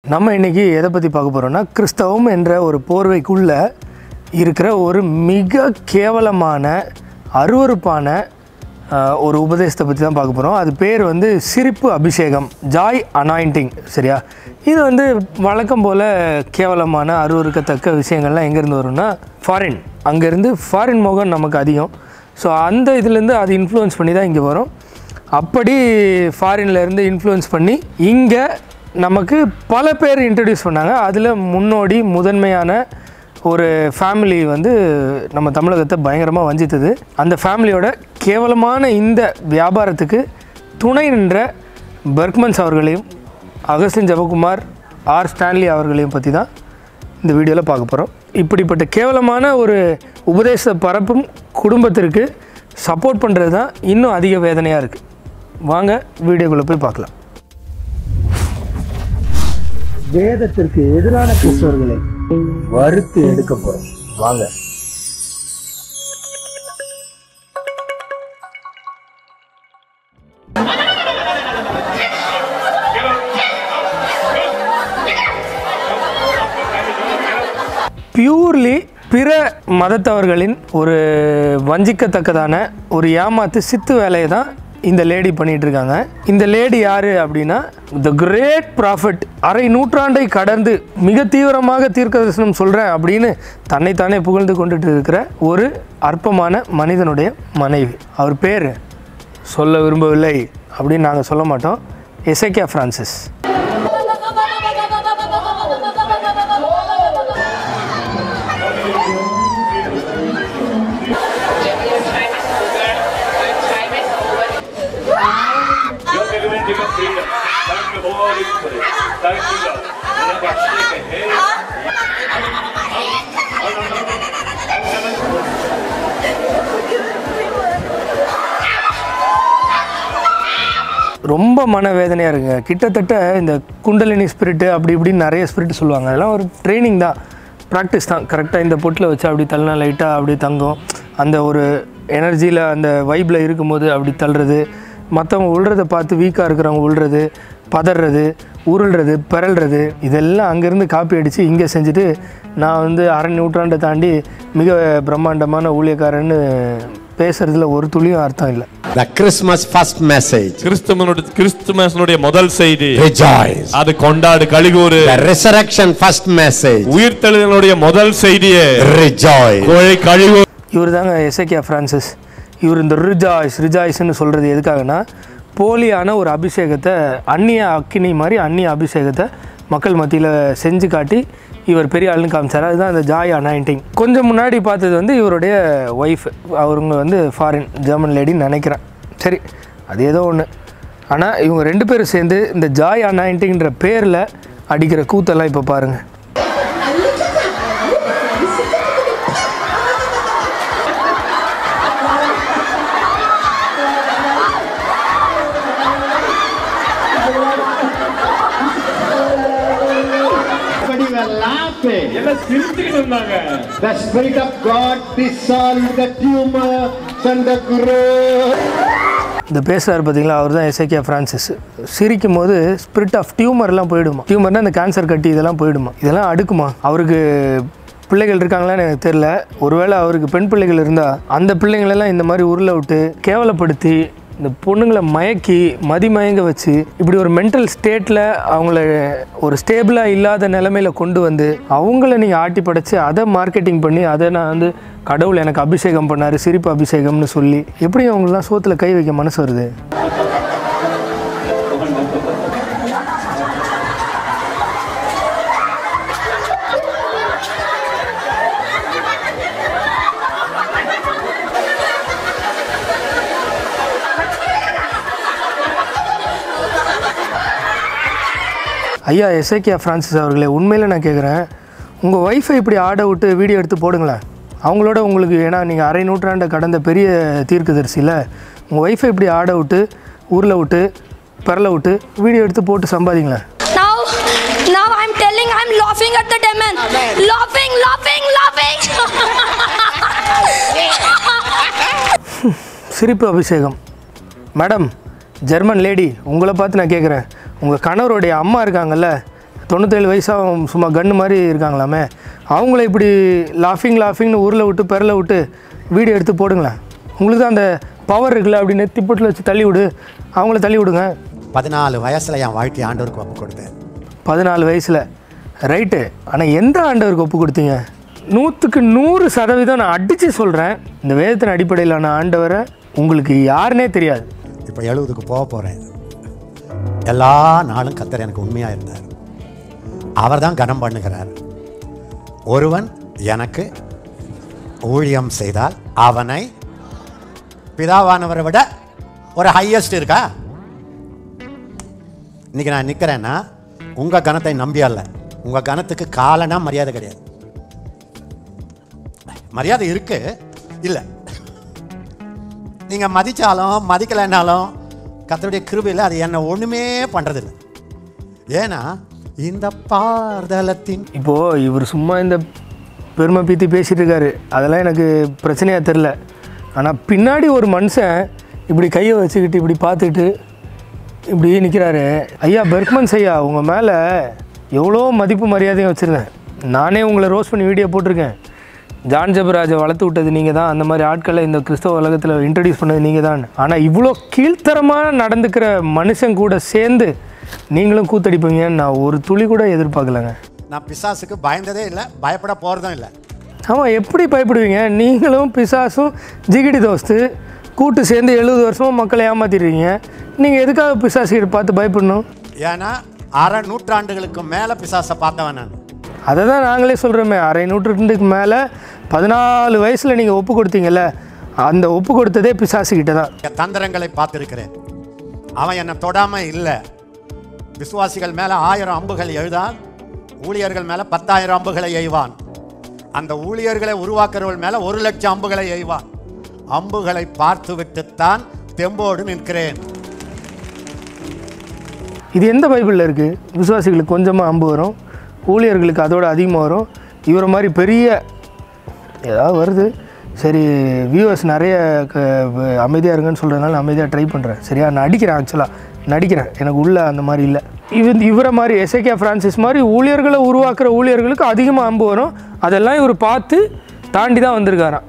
நம்ம இன்றைக்கி எதை பற்றி பார்க்க போகிறோம்னா கிறிஸ்தவம் என்ற ஒரு போர்வைக்குள்ளே இருக்கிற ஒரு மிக கேவலமான அருவருப்பான ஒரு உபதேசத்தை பற்றி தான் பார்க்க போகிறோம். அது பேர் வந்து சிரிப்பு அபிஷேகம், ஜாய் அனாயிண்டிங். சரியா? இது வந்து வழக்கம் போல் கேவலமான அருவருக்கத்தக்க விஷயங்கள்லாம் எங்கேருந்து வரும்னா ஃபாரின், அங்கேருந்து ஃபாரின் மோகம் நமக்கு அதிகம். ஸோ அந்த இதுலேருந்து அது இன்ஃப்ளூயன்ஸ் பண்ணி தான் இங்கே வரும். அப்படி ஃபாரின்லேருந்து இன்ஃப்ளூயன்ஸ் பண்ணி இங்கே நமக்கு பல பேர் இன்ட்ரடியூஸ் பண்ணாங்க. அதில் முதன்மையான ஒரு ஃபேமிலி வந்து நம்ம தமிழகத்தை பயங்கரமாக வஞ்சித்தது. அந்த ஃபேமிலியோட கேவலமான இந்த வியாபாரத்துக்கு துணை நின்ற பெர்க்மன்ஸ் அவர்களையும் அகஸ்டின் ஜெபகுமார், ஆர் ஸ்டான்லி அவர்களையும் பற்றி தான் இந்த வீடியோவில் பார்க்க போகிறோம். இப்படிப்பட்ட கேவலமான ஒரு உபதேச பரப்பும் குடும்பத்திற்கு சப்போர்ட் பண்ணுறது தான் இன்னும் அதிக வேதனையாக இருக்குது. வாங்க வீடியோக்குள்ளே போய் பார்க்கலாம். வேதத்திற்கு எதிரான கிறிஸ்தவர்களை வறுத்து எடுக்க போகிறோம். வாங்க. பியூர்லி பிற மதத்தவர்களின் ஒரு வஞ்சிக்கத்தக்கதான ஒரு ஏமாத்து சித்து வேலையை தான் இந்த லேடி பண்ணிகிட்டு இருக்காங்க. இந்த லேடி யார் அப்படின்னா த கிரேட் ப்ராஃபிட், அரை நூற்றாண்டை கடந்து மிக தீவிரமாக தீர்க்கதரிசனம் சொல்கிறேன் அப்படின்னு தன்னைத்தானே புகழ்ந்து கொண்டுட்டு இருக்கிற ஒரு அற்பமான மனிதனுடைய மனைவி. அவர் பேர் சொல்ல விரும்பவில்லை அப்படின்னு நாங்கள் சொல்ல மாட்டோம். Hezekiah Francis. ரொம்ப மனவேதனையாக இருக்குங்க. கிட்டத்தட்ட இந்த குண்டலினி ஸ்பிரிட்டு அப்படி இப்படின்னு நிறைய ஸ்பிரிட் சொல்லுவாங்க. அதெல்லாம் ஒரு ட்ரைனிங் தான், ப்ராக்டிஸ் தான். கரெக்டாக இந்த பொட்டில் வச்சு அப்படி தள்ளினா லைட்டாக அப்படி தங்கும். அந்த ஒரு எனர்ஜியில் அந்த வைப்பில் இருக்கும்போது அப்படி தள்ளுறது, மற்றவங்க உள்றதை பார்த்து வீக்காக இருக்கிறவங்க உள்றது, பதறது, உருள்றது, பிறல்றது, இதெல்லாம் அங்கேருந்து காப்பி அடித்து இங்கே செஞ்சுட்டு நான் வந்து அரை நூற்றாண்டை தாண்டி மிக பிரம்மாண்டமான ஊழியக்காரன்னு பேசுறதுல ஒரு துளியும் அர்த்தம் இல்லை. The Christmas first message. கிறிஸ்துமஸ்னுடைய முதல் செய்தி Rejoice. அது கொண்டாடு, களிகூரு. The resurrection first message. உயிர்த்தெழுதலுடைய முதல் செய்தியே Rejoice. களிகூரு. இவர் தாங்க எசேக்கியா பிரான்சிஸ். இவர் இந்த ரிஜாய்ஸ்ன்னு சொல்கிறது எதுக்காகனா, போலியான ஒரு அபிஷேகத்தை, அந்நிய அக்கினி மாதிரி அந்நிய அபிஷேகத்தை மக்கள் மத்தியில் செஞ்சு காட்டி இவர் பெரிய ஆளுன்னு காமிச்சார். அதுதான் இந்த ஜாய் அனாயிண்டிங். கொஞ்சம் முன்னாடி பார்த்தது வந்து இவருடைய ஒய்ஃப். அவருங்க வந்து ஃபாரின் ஜெர்மன் லேடின்னு நினைக்கிறேன். சரி, அது ஏதோ ஒன்று. ஆனால் இவங்க ரெண்டு பேரும் சேர்ந்து இந்த ஜாய் அனாயிண்டிங்கிற பேரில் அடிக்கிற கூத்தெல்லாம் இப்போ பாருங்கள். The Spirit of God dissolved the tumors and the growth. இந்த பேசுகிறார் பார்த்தீங்களா, அவர் தான் எசேக்கியா பிரான்சிஸ். சிரிக்கும் போது ஸ்பிரிட் ஆஃப் டியூமர்லாம் போயிடுமா. டியூமர்னால் இந்த கேன்சர் கட்டி இதெல்லாம் போயிடுமா. இதெல்லாம் அடுக்குமா. அவருக்கு பிள்ளைகள் இருக்காங்களான்னு எனக்கு தெரில. ஒருவேளை அவருக்கு பெண் பிள்ளைகள் இருந்தால் அந்த பிள்ளைங்களெல்லாம் இந்த மாதிரி உருளை விட்டு கேவலப்படுத்தி இந்த பொண்ணுங்களை மயக்கி மதிமயங்க வச்சு இப்படி ஒரு மென்டல் ஸ்டேட்டில் அவங்கள ஒரு ஸ்டேபிளாக இல்லாத நிலைமையில் கொண்டு வந்து அவங்கள நீங்கள் ஆட்டி படைச்சி அதை மார்க்கெட்டிங் பண்ணி அதை நான் வந்து கடவுள் எனக்கு அபிஷேகம் பண்ணார், சிரிப்பு அபிஷேகம்னு சொல்லி எப்படி அவங்களெலாம் சோத்தில் கை வைக்க மனசு வருது? ஐயா எசேக்கியா பிரான்சிஸ் அவர்களே, உண்மையில் நான் கேட்குறேன், உங்கள் ஒய்ஃபை இப்படி ஆட விட்டு வீடியோ எடுத்து போடுங்களேன். அவங்களோட உங்களுக்கு, ஏன்னா நீங்கள் அரை நூற்றாண்டை கடந்த பெரிய தீர்க்கதரிசியில், உங்கள் ஒய்ஃபை இப்படி ஆட விட்டு ஊரில் விட்டு பரல விட்டு வீடியோ எடுத்து போட்டு சம்பாதிங்களேன். Now I'm telling, I'm laughing at the demon. Laughing. சிரிப்பு அபிஷேகம். மேடம், ஜெர்மன் லேடி, உங்களை பார்த்து நான் கேட்குறேன், உங்கள் கணவருடைய அம்மா இருக்காங்கல்ல, 97 வயசாக சும்மா கன்று மாதிரி இருக்காங்களாமே, அவங்கள இப்படி லாஃபிங்னு ஊரில் விட்டு பெரல விட்டு வீடியோ எடுத்து போடுங்களேன். உங்களுக்கு தான் அந்த பவர் இருக்குல்ல, அப்படின்னு திப்பட்டில் வச்சு தள்ளி விடு, அவங்கள தள்ளி விடுங்க. 14 வயசில் என் வாழ்க்கை ஆண்டவருக்கு ஒப்பு கொடுத்தேன். 14 வயசில் ரைட்டு. ஆனால் எந்த ஆண்டவருக்கு ஒப்பு கொடுத்தீங்க? 100க்கு 100% நான் அடித்து சொல்கிறேன், இந்த வேதத்தின் அடிப்படையிலான ஆண்டவரை உங்களுக்கு யாருன்னே தெரியாது. இப்போ 70க்கு போக போகிறேன். எல்லா நாளும் கர்த்தர் எனக்கு உண்மையாக இருந்தார். அவர் தான் கனம் பண்ணுகிறார். ஒருவன் எனக்கு ஊழியம் செய்தால் அவனை பிதாவானவரை விட ஒரு ஹையஸ்ட் இருக்கா? இன்னைக்கு நான் நிற்கிறேன்னா உங்கள் கணத்தை நம்பி அல்ல. உங்கள் கணத்துக்கு காலனா மரியாதை கிடையாது. மரியாதை இருக்கு இல்லை, நீங்கள் மதித்தாலும் மதிக்கலைன்னாலும் கர்த்தருடைய கிருபையில் அது என்ன ஒன்றுமே பண்ணுறதில்லை. ஏன்னா இந்த பார்தலத்தின் இப்போது இவர் சும்மா இந்த பெருமை பீத்தி பேசிகிட்டு இருக்காரு, அதெல்லாம் எனக்கு பிரச்சனையாக தெரில. ஆனால் பின்னாடி ஒரு மனுஷன் இப்படி கையை வச்சுக்கிட்டு இப்படி பார்த்துக்கிட்டு இப்படி நிற்கிறாரு. ஐயா பெர்க்மன்ஸ் ஐயா, உங்கள் மேலே எவ்வளோ மதிப்பு மரியாதையும் வச்சுருந்தேன். நானே உங்களை ரோஸ் பண்ணி வீடியோ போட்டிருக்கேன். ஜான் ஜெபராஜை வளர்த்து விட்டது நீங்கள் தான், அந்த மாதிரி ஆட்களை இந்த கிறிஸ்தவ உலகத்தில் இன்ட்ரடியூஸ் பண்ணது நீங்கள் தான். ஆனால் இவ்வளோ கீழ்த்தரமாக நடந்துக்கிற மனுஷன் கூட சேர்ந்து நீங்களும் கூத்தடிப்பீங்கன்னு நான் ஒரு துளி கூட எதிர்பார்க்கலங்க. நான் பிசாசுக்கு பயந்ததே இல்லை, பயப்பட போகிறதும் இல்லை. ஆமாம், எப்படி பயப்படுவீங்க? நீங்களும் பிசாசும் ஜிகிடி தோஸ்து கூட்டு சேர்ந்து 70 வருஷமாக மக்களை ஏமாற்றிடுறீங்க. நீங்கள் எதுக்காக பிசாசுகிட்ட பார்த்து பயப்படணும்? ஏன்னா அரை நூற்றாண்டுகளுக்கு மேலே பிசாசை பார்த்தவன் நான். அதை தான் நாங்களே சொல்கிறோமே, அரை நூற்றாண்டுக்கு மேலே 14 வயசில் நீங்கள் ஒப்பு கொடுத்தீங்கல்ல, அந்த ஒப்பு கொடுத்ததே பிசாசுக்கிட்ட தான். தந்திரங்களை பார்த்துருக்கிறேன். அவன் என்னை தொடாமல் இல்லை. விசுவாசிகள் மேலே 1000 அம்புகள் எழுதான், ஊழியர்கள் மேலே 10,000 அம்புகளை எய்வான். அந்த ஊழியர்களை உருவாக்குறவர்கள் மேலே 1,00,000 அம்புகளை எய்வான். அம்புகளை பார்த்து விட்டுத்தான் தெம்போடு நிற்கிறேன். இது எந்த பைபிளில் இருக்குது? விசுவாசிகளுக்கு கொஞ்சமாக அம்பு வரும், ஊழியர்களுக்கு அதோட அதிகமாக வரும். இவரை மாதிரி பெரிய ஏதாவது வருது. சரி, வியூவர்ஸ் நிறைய அமைதியாக இருங்கன்னு சொல்கிறதுனால அமைதியாக ட்ரை பண்ணுறேன். சரியா, நான் அடிக்கிறேன், ஆக்சுவலாக நடிக்கிறேன், எனக்கு உள்ள அந்த மாதிரி இல்லை. இவரை மாதிரி எசேக்கியா பிரான்சிஸ் மாதிரி ஊழியர்களை உருவாக்குற ஊழியர்களுக்கு அதிகமாக அம்பு வரும். அதெல்லாம் இவர் பார்த்து தாண்டி தான் வந்திருக்காராம்.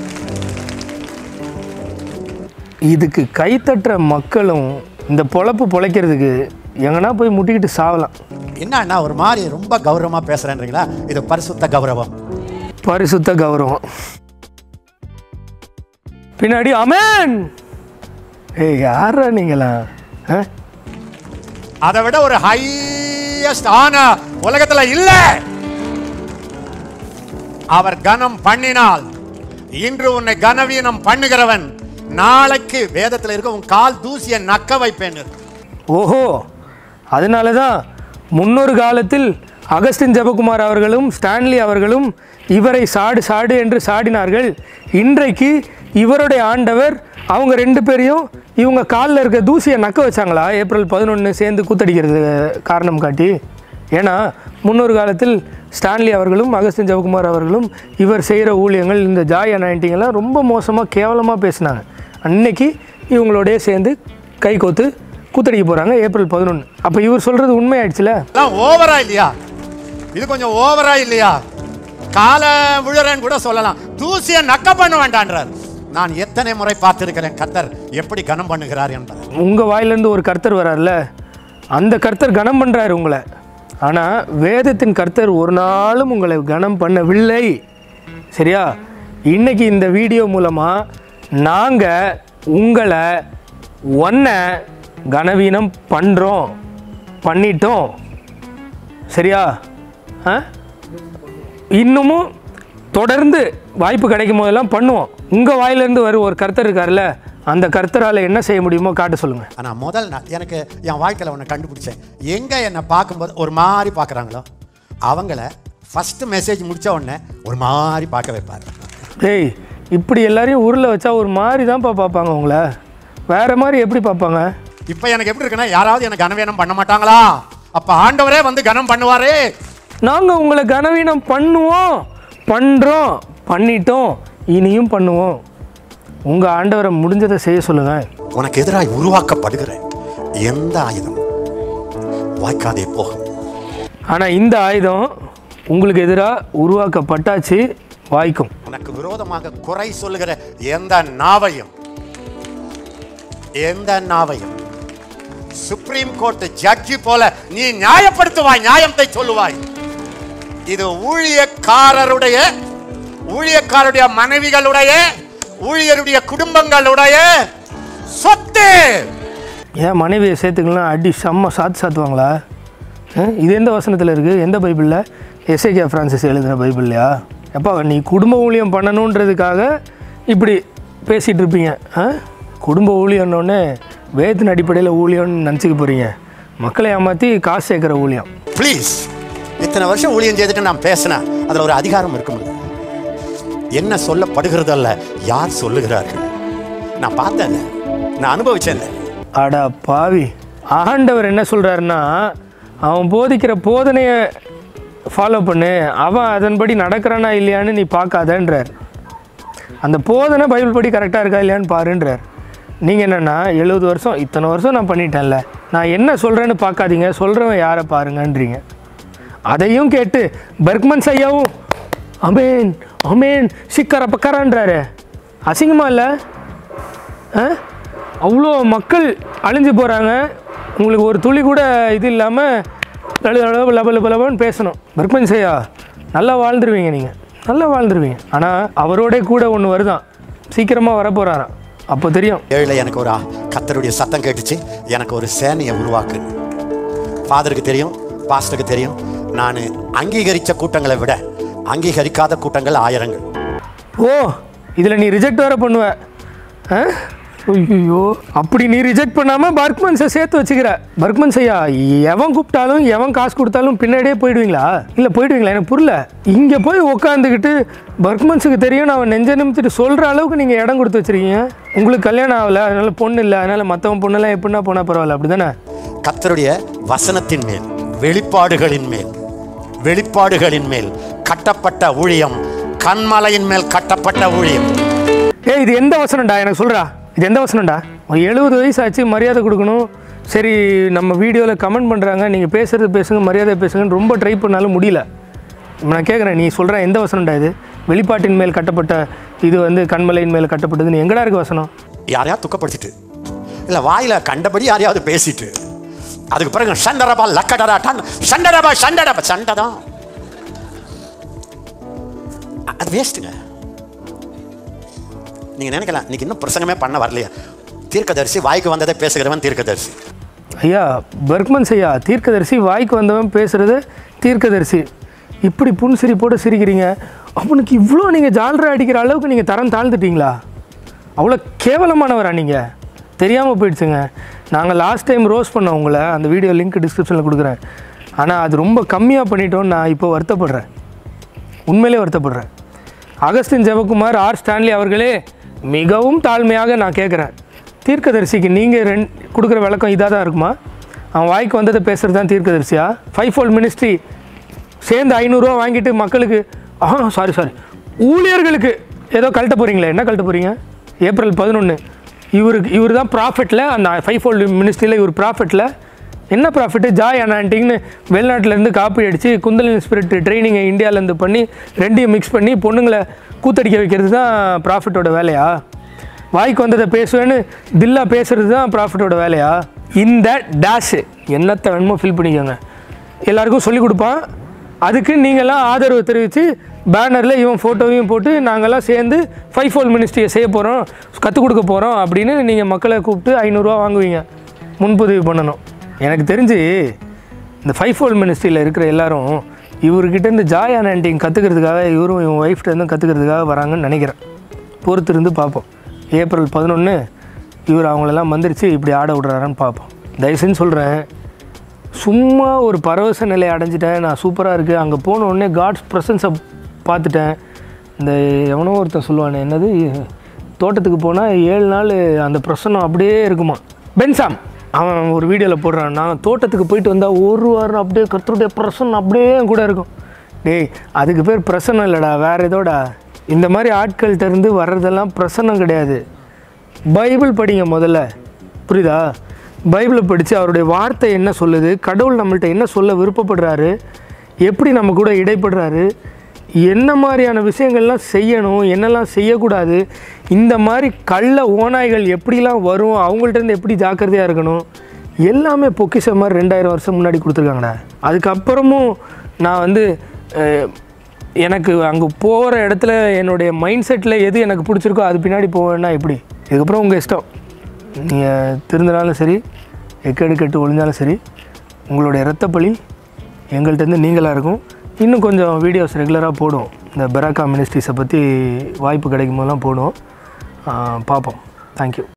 இதுக்கு கைத்தட்டுற மக்களும் இந்த பொழப்பு பொழைக்கிறதுக்கு எங்கன்னா போய் முட்டிக்கிட்டு சாவலாம். என்னன்னா ஒரு மாதிரி ரொம்ப கௌரவமாக பேசுகிறேன்றீங்களா? இது பரிசுத்த கௌரவம். பரிசுத்த கௌரவம். பின்னாடி அமேன். யாரா நீங்களா? அதை விட ஒரு ஹையஸ்ட் ஆனர் உலகத்துல இல்ல. அவர் கனம் பண்ணினால் இன்று உன்னை கனவீனம் பண்ணுகிறவன் நாளைக்கு வேதத்தில் இருக்க உன் கால் தூசியை நக்க வைப்பேன். ஓஹோ, அதனால தான் முன்னொரு காலத்தில் அகஸ்டின் ஜெபகுமார் அவர்களும் ஸ்டான்லி அவர்களும் இவரை சாடு சாடு என்று சாடினார்கள். இன்றைக்கு இவருடைய ஆண்டவர் அவங்க 2 பேரையும் இவங்க காலில் இருக்க தூசியை நக்க வச்சாங்களா? ஏப்ரல் 11 சேர்ந்து கூத்தடிக்கிறது காரணம் காட்டி. ஏன்னா முன்னொரு காலத்தில் ஸ்டான்லி அவர்களும் அகஸ்டின் ஜெபகுமார் அவர்களும் இவர் செய்கிற ஊழியங்கள், இந்த ஜாய் அனாயிண்டிங்கெல்லாம் ரொம்ப மோசமாக கேவலமாக பேசினாங்க. அன்னைக்கு இவங்களோடய சேர்ந்து கை கோத்து கூத்தடிக்க போகிறாங்க ஏப்ரல் 11. அப்போ இவர் சொல்கிறது உண்மையாயிடுச்சுல? ஓவரா இல்லையா? இது கொஞ்சம் ஓவரா இல்லையா? கால விழுறேன்னு கூட சொல்லலாம், தூசியை நக்க பண்ண வேண்டான்றார். நான் எத்தனை முறை பார்த்திருக்கிறேன் கர்த்தர் எப்படி கனம் பண்ணுகிறார் என்பதை. உங்கள் வாயிலேருந்து ஒரு கர்த்தர் வரார்ல, அந்த கர்த்தர் கனம் பண்ணுறாரு உங்களை. ஆனால் வேதத்தின் கர்த்தர் ஒரு நாளும் உங்களை கனம் பண்ணவில்லை. சரியா? இன்னைக்கு இந்த வீடியோ மூலமாக நாங்கள் உங்களை கனவீனம் பண்ணிட்டோம். சரியா? இன்னமும் தொடர்ந்து வாய்ப்பு கிடைக்கும் போதெல்லாம் பண்ணுவோம். உங்கள் வாயிலேருந்து வரும் ஒரு கர்த்தர் இருக்கார்ல, அந்த கர்த்தரால் என்ன செய்ய முடியுமோ காட்ட சொல்லுங்கள். ஆனால் முதல் நாள் எனக்கு என் வாழ்க்கையில் ஒன்று கண்டுபிடிச்சேன். எங்கே என்னை பார்க்கும்போது ஒரு மாதிரி பார்க்குறாங்களோ அவங்கள ஃபஸ்ட்டு மெசேஜ் முடித்த உடனே ஒரு மாதிரி பார்க்க வைப்பார். டேய், இப்படி எல்லாரையும் ஊரில் வச்சா ஒரு மாதிரி தான்ப்பா பார்ப்பாங்க உங்களை, வேறு மாதிரி எப்படி பார்ப்பாங்க? இப்போ எனக்கு எப்படி இருக்குன்னா, யாராவது எனக்கு கனவீனம் பண்ண மாட்டாங்களா? அப்போ ஆண்டவரே வந்து கனம் பண்ணுவாரே. நாங்கள் உங்களை கனவீனம் பண்ணுறோம், பண்ணிட்டோம், இனியும் பண்ணுவோம். உங்கள் ஆண்டவரை முடிஞ்சதை செய்ய சொல்லுங்கள். உனக்கு எதிராக உருவாக்கப்படுகிற எந்த ஆயுதம் வாய்க்காதே போகும். ஆனால் இந்த ஆயுதம் உங்களுக்கு எதிராக உருவாக்கப்பட்டாச்சு, வாய்க்கும். உனக்கு விரோதமாக குறை சொல்லுகிற எந்த நாவையும் சுப்ரீம் கோர்ட் ஜட்ஜி போல நீ நியாயப்படுத்துவாய், நியாயத்தை சொல்லுவாய். இது ஊழியக்காரருடைய மனைவிகளுடைய, ஊழியருடைய குடும்பங்களுடைய சொத்து. ஏன் மனைவியை சேர்த்துக்கலாம் அடி செம்ம சாத்துவாங்களா? இது எந்த வசனத்தில் இருக்குது? எந்த பைபிளில்? எசேக்கியா பிரான்சிஸ் எழுதுகிற பைபிள்லையா? எப்போ நீ குடும்ப ஊழியம் பண்ணணுன்றதுக்காக இப்படி பேசிகிட்டு இருப்பீங்க. குடும்ப ஊழியன்னொன்னே வேதத்தின் அடிப்படையில் ஊழியம்னு நினச்சிக்க போகிறீங்க. மக்களை ஏமாற்றி காசு சேர்க்குற ஊழியம். ப்ளீஸ், இத்தனை வருஷம் ஊழியம் செய்துட்டு நான் பேசினேன், அதில் ஒரு அதிகாரம் இருக்கும். என்ன சொல்லப்படுகிறது அல்ல, யார் சொல்லுகிறார்கள். நான் பார்த்தேன், நான் அனுபவிச்சேன். அடா பாவி, ஆண்டவர் என்ன சொல்கிறாருன்னா, அவன் போதிக்கிற போதனையை ஃபாலோ பண்ணு, அவன் அதன்படி நடக்கிறானா இல்லையான்னு நீ பார்க்காதன்றார். அந்த போதனை பைபிள் படி கரெக்டாக இருக்கா இல்லையான்னு பாருன்றார். நீங்கள் என்னென்னா 70 வருஷம் இத்தனை வருஷம் நான் பண்ணிட்டேன்ல, நான் என்ன சொல்கிறேன்னு பார்க்காதீங்க, சொல்கிறவன் யாரை பாருங்கன்றீங்க. அதையும் கேட்டு பெர்க்மன்ஸ் ஐயாவும் அமேன் அமேன் சிக்கர பக்கரான்றாரு. அசிங்கமாக இல்லை? அவ்வளோ மக்கள் அழிஞ்சு போகிறாங்க, உங்களுக்கு ஒரு துளி கூட இது இல்லாமல் லபன்னு பேசணும். பெர்க்மன்ஸ் ஐயா நல்லா வாழ்ந்துருவீங்க, நீங்கள் நல்லா வாழ்ந்துருவீங்க. ஆனால் அவரோட கூட ஒன்று வருதான், சீக்கிரமாக வரப்போகிறாராம். அப்போ தெரியும். எனக்கு ஒரு கர்த்தருடைய சத்தம் கேட்டுச்சு, எனக்கு ஒரு சேனையை உருவாக்கு. ஃபாதருக்கு தெரியும், பாஸ்டருக்கு தெரியும், நான் அங்கீகரித்த கூட்டங்களை விட அங்கீகரிக்காத கூட்டங்கள் 1000. ஓ, இதில் நீ ரிஜெக்ட் வேறு பண்ணுவ? ஐயோ, அப்படி நீ ரிஜெக்ட் பண்ணாமல் பெர்க்மன்ஸை சேர்த்து வச்சுக்கிற. பெர்க்மன்ஸ் ஐயா எவன் கூப்பிட்டாலும் எவன் காசு கொடுத்தாலும் பின்னாடியே போயிடுவீங்களா? இல்லை போயிடுவீங்களா? எனக்கு புரியல. இங்கே போய் உட்காந்துக்கிட்டு பெர்க்மன்ஸுக்கு தெரியும் அவன் நெஞ்ச நிமித்திட்டு சொல்கிற அளவுக்கு நீங்கள் இடம் கொடுத்து வச்சுருக்கீங்க. உங்களுக்கு கல்யாணம் ஆகலை, அதனால் பொண்ணு இல்லை, அதனால் மற்றவன் பொண்ணெல்லாம் எப்படின்னா போனால் பரவாயில்ல, அப்படி தானே? கர்த்தருடைய வசனத்தின் மேல், வெளிப்பாடுகளின் மேல் கட்டப்பட்ட ஊழியம், கண்மலையின் மேல் கட்டப்பட்ட ஊழியம். இது எந்த வசனம்டா? எனக்கு சொல்கிறா, இது எந்த வசனம்டா? ஒரு 70 வயசு ஆச்சு, மரியாதை கொடுக்கணும். சரி, நம்ம வீடியோவில் கமெண்ட் பண்ணுறாங்க, நீங்கள் பேசுங்க, மரியாதை பேசுங்கன்னு ரொம்ப ட்ரை பண்ணாலும் முடியல. நான் கேட்குறேன், நீ சொல்கிற எந்த வசனம்டா இது? வெளிப்பாட்டின் மேல் கட்டப்பட்ட இது கண்மலையின் மேல் கட்டப்பட்டதுன்னு எங்கடா இருக்கு வசனம்? யாரையாவது துக்கப்படுத்திட்டு, இல்லை வாயில் கண்டபடி யாரையாவது பேசிட்டு, அதுக்கு பிறகு சண்டரபா லக்கடரா சண்டரபா சண்டை தான். அது வேஸ்ட்டுங்க. நீங்கள் நினைக்கலாம், இன்னைக்கு இன்னும் பிரசங்கமே பண்ண வரலையா? தீர்க்கதரிசி வாய்க்கு வந்ததை பேசுகிறவன் தீர்க்கதரிசி. ஐயா பெர்க்மன்ஸ் ஐயா, தீர்க்கதரிசி வாய்க்கு வந்தவன் பேசுகிறது தீர்க்கதரிசி. இப்படி புன்சிரிப்போடு சிரிக்கிறீங்க. அவனுக்கு இவ்வளோ நீங்கள் ஜால்ரா அடிக்கிற அளவுக்கு நீங்கள் தரம் தாழ்ந்துட்டீங்களா? அவ்வளோ கேவலமானவரா நீங்கள்? தெரியாமல் போயிடுச்சுங்க. நாங்கள் லாஸ்ட் டைம் ரோஸ் பண்ணோம் உங்களை, அந்த வீடியோ லிங்க் டிஸ்கிரிப்ஷனில் கொடுக்குறேன். ஆனால் அது ரொம்ப கம்மியாக பண்ணிட்டோன்னு நான் இப்போ வருத்தப்படுறேன், உண்மையிலே வருத்தப்படுறேன். அகஸ்டின் ஜெபக்குமார், ஆர் ஸ்டான்லி அவர்களே, மிகவும் தாழ்மையாக நான் கேட்குறேன், தீர்க்கதரிசிக்கு நீங்கள் கொடுக்குற விளக்கம் இதாக தான் இருக்குமா? அவன் வாய்க்கு வந்ததை பேசுகிறது தான் தீர்க்கதரிசியா? 5-fold மினிஸ்ட்ரி சேர்ந்து 500 ரூபா வாங்கிட்டு மக்களுக்கு சாரி ஊழியர்களுக்கு ஏதோ கழட்ட போகிறீங்களே, என்ன கழட்ட போகிறீங்க? ஏப்ரல் 11 இவர் தான் ப்ராஃபிட்டில், அந்த 5-fold மினிஸ்ட்ரியில் இவர் ப்ராஃபிட்டில். என்ன ப்ராஃபிட்டு? ஜாய் அனாண்டிங்னு வெளிநாட்டிலேருந்து காப்பி அடித்து குந்தலின் ஸ்பிரிட் ட்ரைனிங்கை இந்தியாவிலேருந்து பண்ணி ரெண்டையும் மிக்ஸ் பண்ணி பொண்ணுங்களை கூத்தடிக்க வைக்கிறது தான் ப்ராஃபிட்டோட வேலையா? வாய்க்கு வந்ததை பேசுவேன்னு தில்லா பேசுகிறது தான் ப்ராஃபிட்டோட வேலையா? இந்த டேஷு என்னத்தை வேணுமோ ஃபில் பண்ணிக்கோங்க, எல்லாருக்கும் சொல்லிக் கொடுப்பான். அதுக்கு நீங்கள்லாம் ஆதரவு தெரிவித்து பேனரில் இவன் ஃபோட்டோவையும் போட்டு நாங்கள்லாம் சேர்ந்து 5-fold மினிஸ்ட்ரியை செய்ய போகிறோம், கற்றுக் கொடுக்க போகிறோம் அப்படின்னு நீங்கள் மக்களை கூப்பிட்டு 500 ரூபா வாங்குவீங்க, முன்பதிவு பண்ணணும். எனக்கு தெரிஞ்சு இந்த 5-fold மினிஸ்ட்ரியில் இருக்கிற எல்லாரும் இவர்கிட்டேருந்து ஜாய் அனாண்டிங் கற்றுக்கிறதுக்காக, இவரும் இவன் ஒய்ஃப்டேருந்து கற்றுக்கிறதுக்காக வராங்கன்னு நினைக்கிறேன். பொறுத்திருந்து பார்ப்போம். ஏப்ரல் 11 இவர் அவங்களெல்லாம் மந்திரிச்சு இப்படி ஆட விடுறாரான்னு பார்ப்போம். தயவுசெஞ்சு சொல்கிறேன், சும்மா ஒரு பரவச நிலை அடைஞ்சிட்டேன், நான் சூப்பராக இருக்குது, அங்கே போன உடனே காட்ஸ் ப்ரெசன்ஸை பார்த்துட்டேன். இந்த எவனோ ஒருத்தன் சொல்லுவானே, என்னது தோட்டத்துக்கு போனால் 7 நாள் அந்த பிரசன்னம் அப்படியே இருக்குமா. பென்சாம் அவன் ஒரு வீடியோவில் போடுறான், நான் தோட்டத்துக்கு போயிட்டு வந்தால் 1 வாரம் அப்படியே கர்த்தருடைய பிரசன்னம் அப்படியே கூட இருக்கும். டேய், அதுக்கு பேர் பிரசன்னம் இல்லைடா, வேறு ஏதோடா. இந்த மாதிரி ஆட்கள்கிட்ட இருந்து வர்றதெல்லாம் பிரசன்னம் கிடையாது. பைபிள் படிங்க முதல்ல, புரியுதா? பைபிளை படித்து அவருடைய வார்த்தை என்ன சொல்லுது, கடவுள் நம்மள்கிட்ட என்ன சொல்ல விருப்பப்படுறாரு, எப்படி நம்ம கூட இடைப்படுறாரு, என்ன மாதிரியான விஷயங்கள்லாம் செய்யணும், என்னெல்லாம் செய்யக்கூடாது, இந்த மாதிரி கள்ள ஓநாய்கள் எப்படிலாம் வரும், அவங்கள்ட்டேருந்து எப்படி ஜாக்கிரதையாக இருக்கணும், எல்லாமே பொக்கிஷம் மாதிரி 2000 வருஷம் முன்னாடி கொடுத்துருக்காங்கடா. அதுக்கப்புறமும் நான் வந்து எனக்கு அங்கே போகிற இடத்துல என்னுடைய மைண்ட் செட்டில் எது எனக்கு பிடிச்சிருக்கோ அது பின்னாடி போவேன்னா எப்படி? இதுக்கப்புறம் உங்கள் இஷ்டம். நீங்கள் திருந்தினாலும் சரி, எக்கேடு கெட்டு ஒழிஞ்சாலும் சரி, உங்களுடைய இரத்தப்பழி எங்கள்கிட்டருந்து நீங்களாக இருக்கும். இன்னும் கொஞ்சம் வீடியோஸ் ரெகுலராக போடுவோம். இந்த பெராக்கா மினிஸ்ட்ரிஸை பற்றி வாய்ப்பு கிடைக்கும் போதெல்லாம் போடுவோம். பார்ப்போம். தேங்க்யூ.